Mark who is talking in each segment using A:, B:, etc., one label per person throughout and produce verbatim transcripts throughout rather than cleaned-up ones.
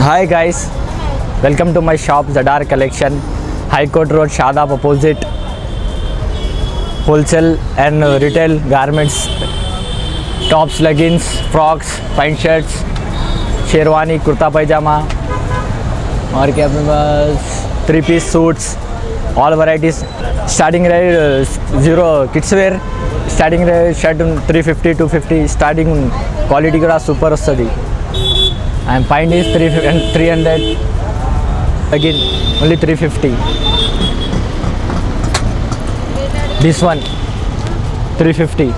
A: Hi guys, welcome to my shop Zadar Collection, High Court Road, Shadab opposite. Wholesale and retail garments, tops, leggings, frocks, pant shirts, sherwani, kurta पैजामा और क्या अपने पास three piece suits, all varieties starting रहे zero kids wear starting रहे shirt three fifty two fifty starting quality కూడా super వస్తుంది. and pint is three hundred again only three fifty. this one three fifty.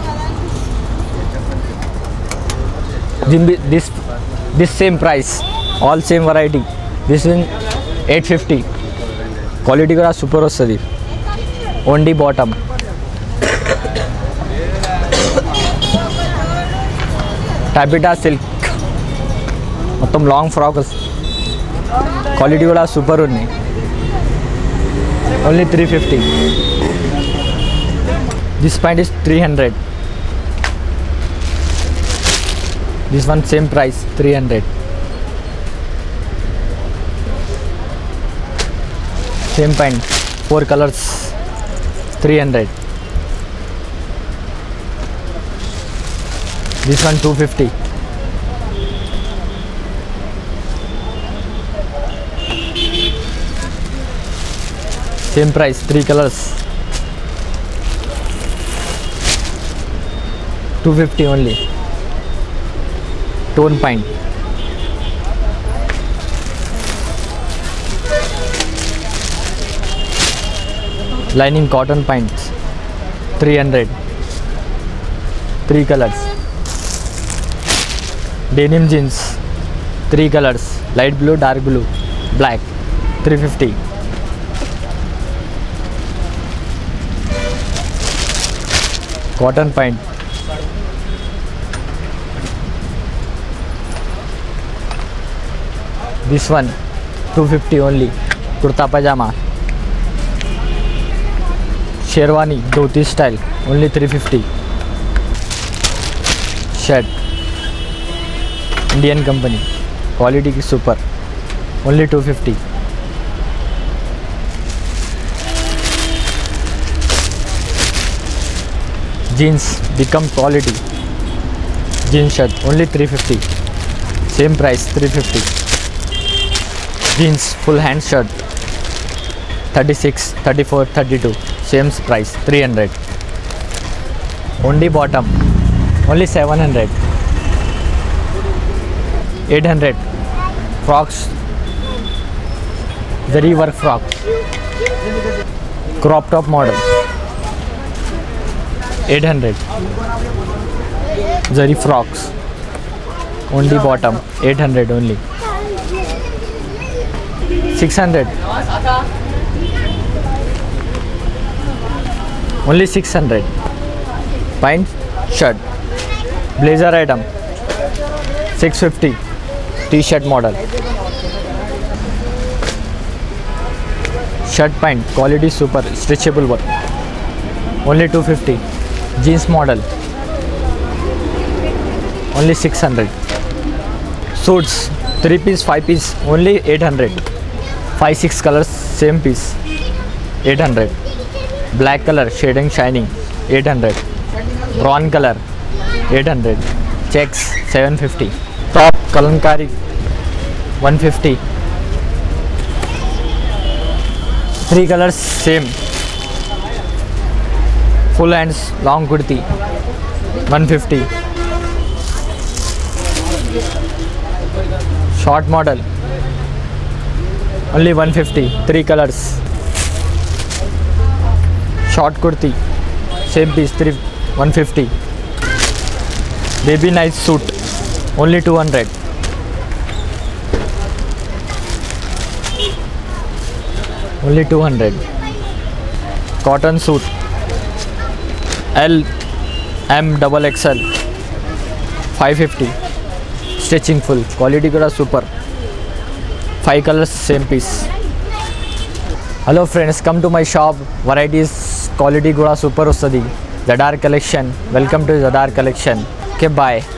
A: this this same price, all same variety. this one eight fifty. quality కూడా super వస్తుంది. only bottom. టాపిటా silk మొత్తం long frock quality కూడా super ఉంది. Only three fifty. This pant is three hundred. This one same price three hundred. Same pant four colours three hundred. This one two fifty. same price, three colors, two fifty only. Tone pint. Lining cotton pints, three hundred. Three colors. Denim jeans, three colors, light blue, dark blue, black, three fifty. Cotton pant, this one two fifty only. Kurta pajama, sherwani, dhoti style, only three fifty. Shirt, Indian company, quality is super, only two fifty. Jeans become quality. Jeans shirt only three fifty. Same price three fifty. Jeans full hand shirt thirty-six, thirty-four, thirty-two. Same price three hundred. Only bottom only seven hundred. eight hundred. Frocks, zari work frock, crop top model. eight hundred. Zari frocks, only bottom eight hundred only. six hundred. Only six hundred. Pint shirt, blazer item, six fifty. T-shirt model. Shirt pant quality super, stretchable work, only two fifty. Jeans model, only six hundred. Suits, three piece, five piece, only eight hundred. five six colors, same piece, eight hundred. Black color, shading shining, eight hundred. Brown color, eight hundred. Checks, seven fifty. Top Kalankari, one fifty. Three colors, same. Full hands long kurti, one fifty. Short model, only one fifty. Three colors. Short kurti, same piece, three one fifty. Baby nice suit, only two hundred. Only two hundred. Cotton suit, L, M, double X L, five fifty. Stitching full, quality kuda super. Five colors, same piece. Hello friends, come to my shop. Varieties, quality kuda super vastadi. Zadar Collection. Welcome to Zadar Collection. Okay, bye.